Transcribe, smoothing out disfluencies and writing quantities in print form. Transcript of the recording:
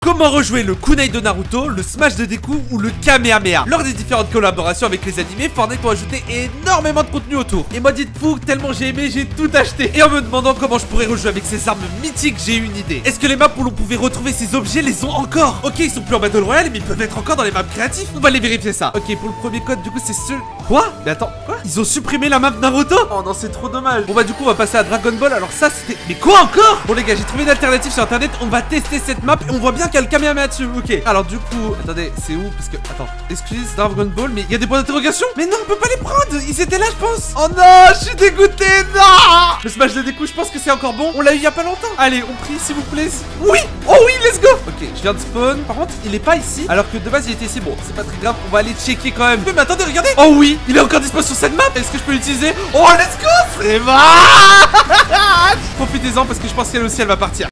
Comment rejouer le kunai de Naruto, le smash de Deku ou le Kamehameha? Lors des différentes collaborations avec les animés, Fortnite ont ajouté énormément de contenu autour. Et moi dites-vous, tellement j'ai aimé, j'ai tout acheté. Et en me demandant comment je pourrais rejouer avec ces armes mythiques, j'ai une idée. Est-ce que les maps où l'on pouvait retrouver ces objets les ont encore? Ok, ils sont plus en Battle Royale, mais ils peuvent être encore dans les maps créatifs. On va aller vérifier ça. Ok, pour le premier code, du coup, c'est ce... Quoi? Mais attends, quoi? Ils ont supprimé la map Naruto? Oh non, c'est trop dommage. Bon bah du coup, on va passer à Dragon Ball. Alors ça, c'était... Mais quoi encore? Bon les gars, j'ai trouvé une alternative sur internet. On va tester cette map et on voit bien qu'il y a le Kamehameha dessus. Ok, alors du coup, attendez, c'est où? Parce que, attends, excuse Dragon Ball, mais il y a des points d'interrogation? Mais non, on peut pas les prendre. Ils étaient là, je pense. Oh non, je suis dégoûté. Non. Le smash de Deku, je pense que c'est encore bon. On l'a eu il y a pas longtemps. Allez, on prie, s'il vous plaît. Oui. Oh oui, let's go. Ok, je viens de spawn. Par contre, il est pas ici. Alors que de base, il était ici. Bon, c'est pas très grave. On va aller checker quand même. Mais attendez, regardez. Oh oui, il est encore dispo sur cette map. Est-ce que je peux l'utiliser? Oh, let's go. C'est bon. Profitez-en parce que je pense qu'elle aussi, elle va partir.